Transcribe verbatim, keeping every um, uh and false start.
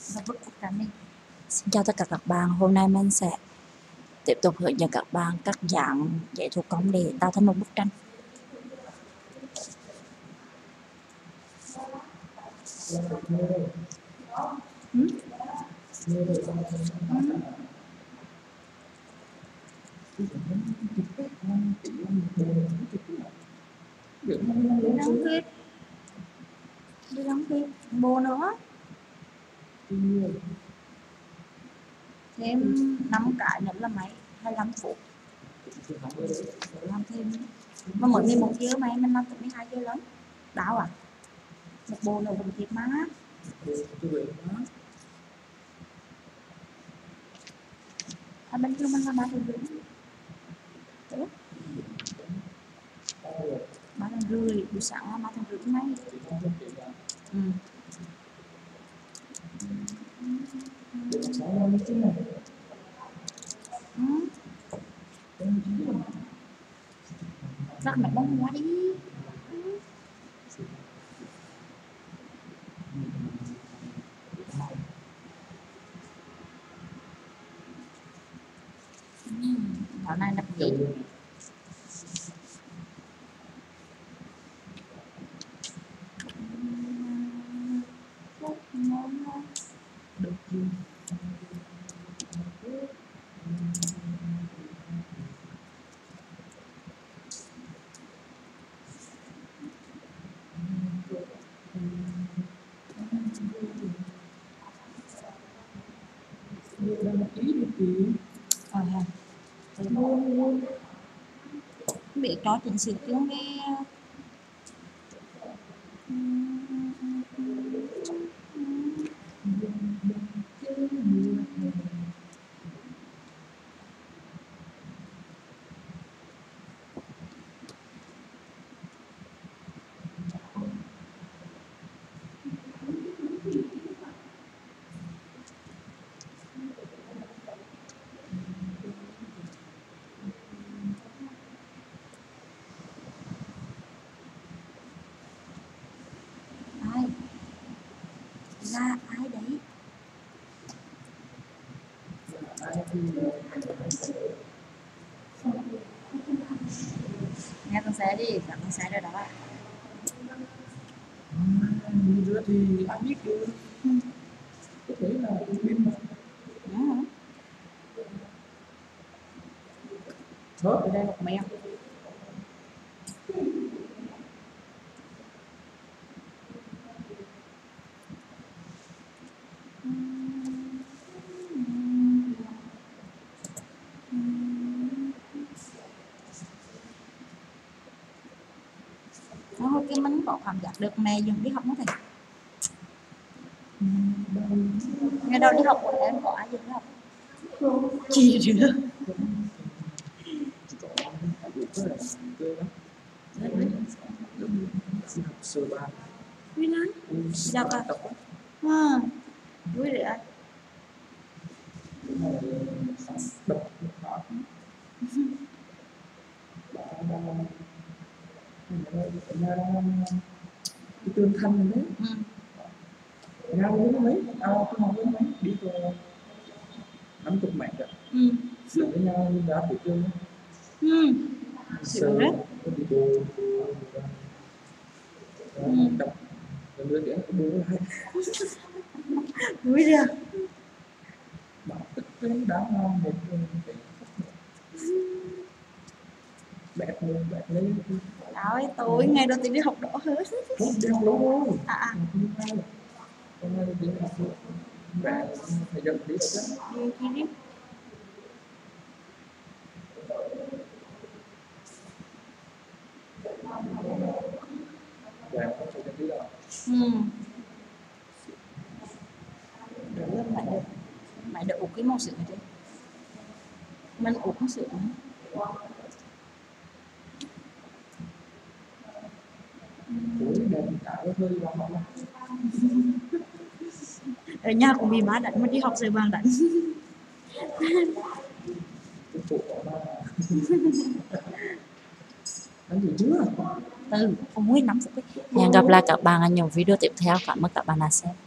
và vứt cục cắn đi. Xin chào tất cả các bạn, hôm nay mình sẽ tiếp tục hướng dẫn các bạn các dạng giấy thủ công để tạo thành một bức tranh. Ừ? Đi đóng viết đi đóng viết bồ nữa thêm năm cái nữa là mấy hai mươi lăm phút làm thêm mà mỗi ngày một giờ mà mình làm tới mười hai giờ lớn đau à một bộ nữa vẫn thiệt má à bên kia mình làm ba thằng rưỡi tốt ba thằng rưỡi buổi sáng là ba thằng rưỡi mấy ừ. Ừ. Rắc mẹ bông quá đi. Đó này là gì? Được gì? Ờ ha. Bị cho chỉnh sửa tiếng nghe. Ai? Ra ai đấy? Nghe con xe đi, cả con xe rồi đó ạ. Nữa thì ai biết được. Ừ. Có thể là pin mà. Ừ. Hết. Ở đây một mèo. Nó hồi kia mình có cảm giác được mẹ dùng đi học nó thầy. Ngày đầu đi học của em có ai dùng đi học? Chị nữa. Sơ ba. Vui lắm. Đọc à? À, vui rồi anh. Đập cái tương thanh đấy. Ừ. Nhau với mấy, ao không học với mấy, đi vào năm chục mét rồi. Ừ. Rồi với nhau ra buổi trưa. Ừ. Sơ đấy. đi bộ đập rồi đưa đĩa bố lại. Vui rồi. Bảo tức cái đá ngon một cái bẹt luôn bẹt lấy Ôi, tối ngày đầu tiên đi học đỏ hết. không đi học lâu thôi À à. Hôm nay đi học luôn bẹt phải dần đi học chứ Đi chi đi. bẹt không phải dần đi đâu. Ừ. Được lên mày được. Mày được ủ cái màu sữa này đi. Mình ủ con sữa nữa. Cuối đêm cả hơi vào học Ở nhà cũng bị má đánh mà đi học rồi bằng đánh. cái phụ mà đánh gì chưa Ừ, không muốn nắm phục ấy. Hẹn gặp lại các bạn ở những video tiếp theo. Cảm ơn các bạn đã xem.